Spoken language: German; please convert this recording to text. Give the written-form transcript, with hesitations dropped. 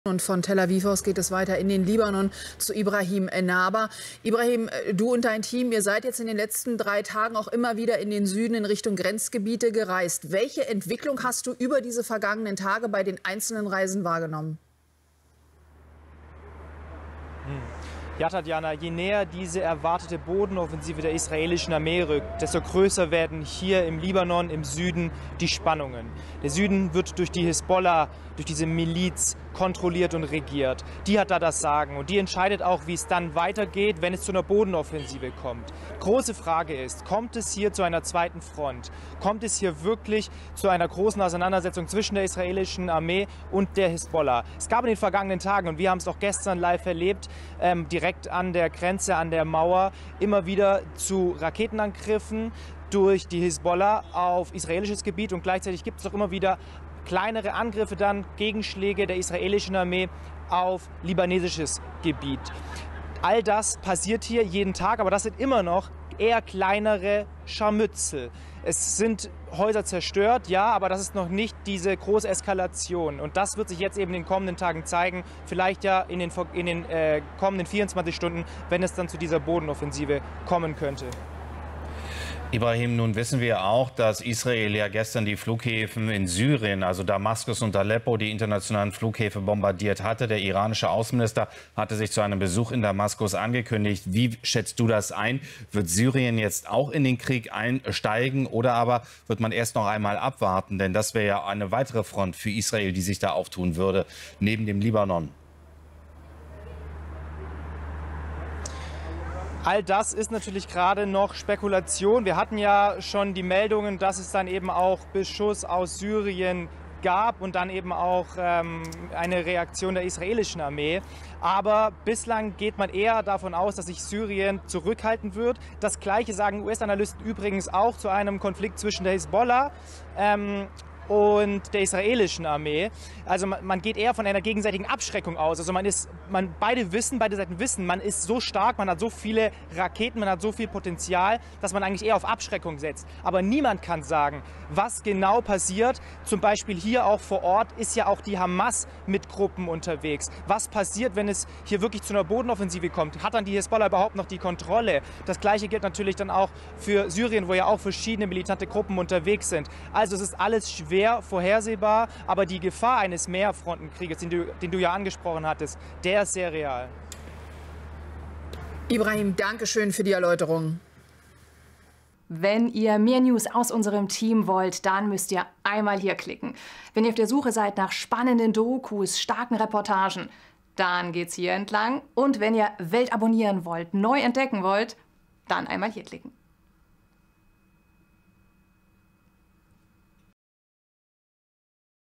Und von Tel Aviv aus geht es weiter in den Libanon zu Ibrahim Ennaber. Ibrahim, du und dein Team, ihr seid jetzt in den letzten 3 Tagen auch immer wieder in den Süden in Richtung Grenzgebiete gereist. Welche Entwicklung hast du über diese vergangenen Tage bei den einzelnen Reisen wahrgenommen? Ja, Tatjana, je näher diese erwartete Bodenoffensive der israelischen Armee rückt, desto größer werden hier im Libanon, im Süden, die Spannungen. Der Süden wird durch die Hisbollah, durch diese Miliz kontrolliert und regiert. Die hat da das Sagen und die entscheidet auch, wie es dann weitergeht, wenn es zu einer Bodenoffensive kommt. Große Frage ist, kommt es hier zu einer zweiten Front? Kommt es hier wirklich zu einer großen Auseinandersetzung zwischen der israelischen Armee und der Hisbollah? Es gab in den vergangenen Tagen, und wir haben es auch gestern live erlebt, direkt an der Grenze, an der Mauer, immer wieder zu Raketenangriffen durch die Hisbollah auf israelisches Gebiet, und gleichzeitig gibt es auch immer wieder kleinere Angriffe, dann Gegenschläge der israelischen Armee auf libanesisches Gebiet. All das passiert hier jeden Tag, aber das sind immer noch eher kleinere Scharmützel. Es sind Häuser zerstört, ja, aber das ist noch nicht diese große Eskalation. Und das wird sich jetzt eben in den kommenden Tagen zeigen, vielleicht ja in den kommenden 24 Stunden, wenn es dann zu dieser Bodenoffensive kommen könnte. Ibrahim, nun wissen wir auch, dass Israel ja gestern die Flughäfen in Syrien, also Damaskus und Aleppo, die internationalen Flughäfen bombardiert hatte. Der iranische Außenminister hatte sich zu einem Besuch in Damaskus angekündigt. Wie schätzt du das ein? Wird Syrien jetzt auch in den Krieg einsteigen oder aber wird man erst noch einmal abwarten? Denn das wäre ja eine weitere Front für Israel, die sich da auftun würde, neben dem Libanon. All das ist natürlich gerade noch Spekulation. Wir hatten ja schon die Meldungen, dass es dann eben auch Beschuss aus Syrien gab und dann eben auch eine Reaktion der israelischen Armee. Aber bislang geht man eher davon aus, dass sich Syrien zurückhalten wird. Das Gleiche sagen US-Analysten übrigens auch zu einem Konflikt zwischen der Hisbollah und der israelischen Armee. Also man geht eher von einer gegenseitigen Abschreckung aus. Also beide Seiten wissen, man ist so stark, man hat so viele Raketen, man hat so viel Potenzial, dass man eigentlich eher auf Abschreckung setzt. Aber niemand kann sagen, was genau passiert. Zum Beispiel hier auch vor Ort ist ja auch die Hamas mit Gruppen unterwegs. Was passiert, wenn es hier wirklich zu einer Bodenoffensive kommt? Hat dann die Hisbollah überhaupt noch die Kontrolle? Das Gleiche gilt natürlich dann auch für Syrien, wo ja auch verschiedene militante Gruppen unterwegs sind. Also es ist alles schwer vorhersehbar, aber die Gefahr eines Mehrfrontenkrieges, den du ja angesprochen hattest, der ist sehr real. Ibrahim, danke schön für die Erläuterung. Wenn ihr mehr News aus unserem Team wollt, dann müsst ihr einmal hier klicken. Wenn ihr auf der Suche seid nach spannenden Dokus, starken Reportagen, dann geht's hier entlang. Und wenn ihr Welt abonnieren wollt, neu entdecken wollt, dann einmal hier klicken.